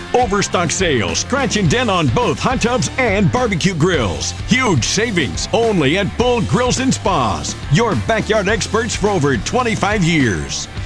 Overstock sales, scratch and dent on both hot tubs and barbecue grills. Huge savings only at Bull Grills and Spas. Your backyard experts for over 25 years.